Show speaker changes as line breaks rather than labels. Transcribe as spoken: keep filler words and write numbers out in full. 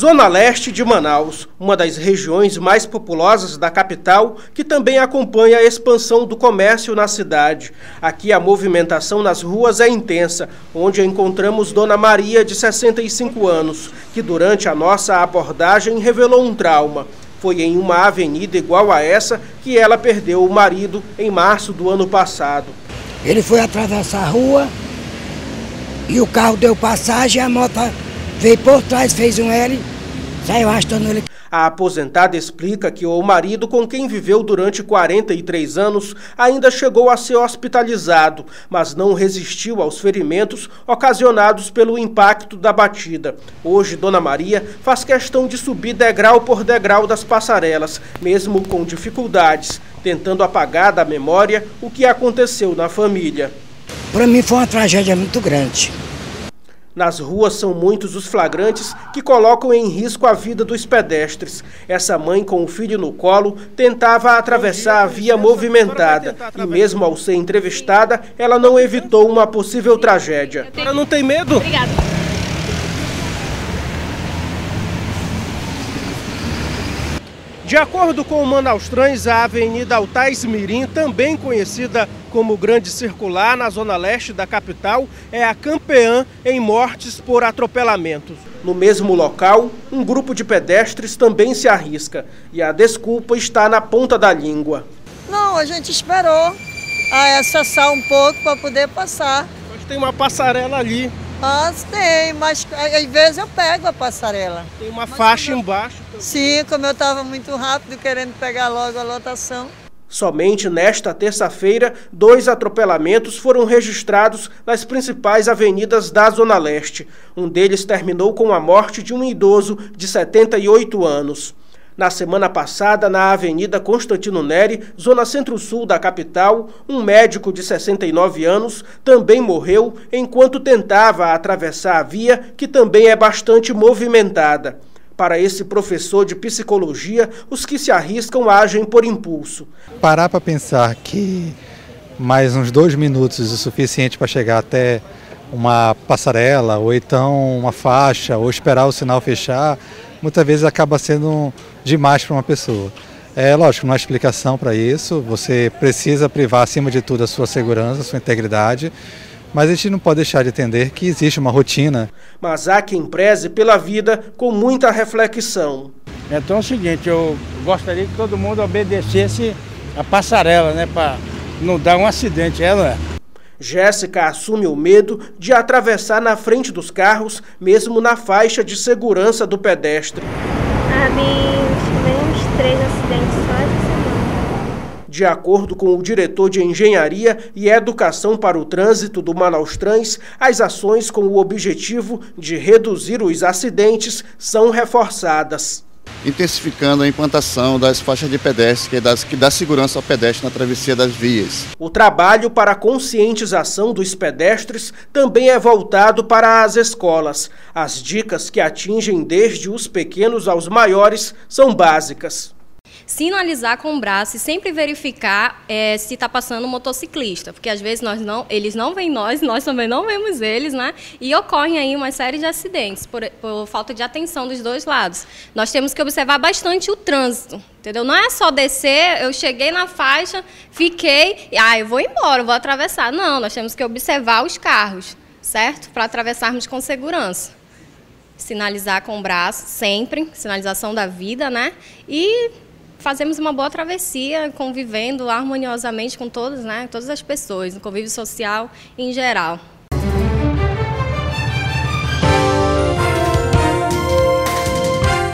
Zona Leste de Manaus, uma das regiões mais populosas da capital, que também acompanha a expansão do comércio na cidade. Aqui a movimentação nas ruas é intensa, onde encontramos Dona Maria, de sessenta e cinco anos, que durante a nossa abordagem revelou um trauma. Foi em uma avenida igual a essa que ela perdeu o marido em março do ano passado.
Ele foi atravessar a rua e o carro deu passagem, a moto veio por trás, fez um L, saiu arrastando ele.
A aposentada explica que o marido, com quem viveu durante quarenta e três anos, ainda chegou a ser hospitalizado, mas não resistiu aos ferimentos ocasionados pelo impacto da batida. Hoje, Dona Maria faz questão de subir degrau por degrau das passarelas, mesmo com dificuldades, tentando apagar da memória o que aconteceu na família.
Para mim foi uma tragédia muito grande.
Nas ruas são muitos os flagrantes que colocam em risco a vida dos pedestres. Essa mãe com o filho no colo tentava atravessar a via movimentada e mesmo ao ser entrevistada, ela não evitou uma possível tragédia. Ela não tem medo?
Obrigada.
De acordo com o Manaus Trans, a Avenida Altais Mirim, também conhecida como Grande Circular, na zona leste da capital, é a campeã em mortes por atropelamentos. No mesmo local, um grupo de pedestres também se arrisca e a desculpa está na ponta da língua.
Não, a gente esperou a acessar um pouco para poder passar.
Mas tem uma passarela ali.
Ah, tem, mas às vezes eu pego a passarela.
Tem uma faixa embaixo também.
Sim, como eu estava muito rápido querendo pegar logo a lotação.
Somente nesta terça-feira, dois atropelamentos foram registrados nas principais avenidas da Zona Leste. Um deles terminou com a morte de um idoso de setenta e oito anos. Na semana passada, na Avenida Constantino Neri, zona centro-sul da capital, um médico de sessenta e nove anos também morreu enquanto tentava atravessar a via, que também é bastante movimentada. Para esse professor de psicologia, os que se arriscam agem por impulso.
Parar para pensar que mais uns dois minutos é o suficiente para chegar até uma passarela, ou então uma faixa, ou esperar o sinal fechar, muitas vezes acaba sendo demais para uma pessoa. É lógico, não há explicação para isso, você precisa privar acima de tudo a sua segurança, a sua integridade, mas a gente não pode deixar de entender que existe uma rotina.
Mas há quem preze pela vida com muita reflexão.
Então é o seguinte, eu gostaria que todo mundo obedecesse a passarela, né, para não dar um acidente, é, não é?
Jéssica assume o medo de atravessar na frente dos carros, mesmo na faixa de segurança do pedestre.
A mim, uns três acidentes só essa semana.
De acordo com o diretor de Engenharia e Educação para o Trânsito do Manaus Trans, as ações com o objetivo de reduzir os acidentes são reforçadas.
Intensificando a implantação das faixas de pedestre, que, das, que dá segurança ao pedestre na travessia das vias.
O trabalho para a conscientização dos pedestres também é voltado para as escolas. As dicas que atingem desde os pequenos aos maiores são básicas.
Sinalizar com o braço e sempre verificar é, se está passando um motociclista, porque às vezes nós não, eles não veem nós, nós também não vemos eles, né? E ocorrem aí uma série de acidentes por, por falta de atenção dos dois lados. Nós temos que observar bastante o trânsito, entendeu? Não é só descer, eu cheguei na faixa, fiquei, ah, eu vou embora, eu vou atravessar. Não, nós temos que observar os carros, certo? Para atravessarmos com segurança. Sinalizar com o braço, sempre, sinalização da vida, né? E fazemos uma boa travessia, convivendo harmoniosamente com todos, né, todas as pessoas, no convívio social em geral.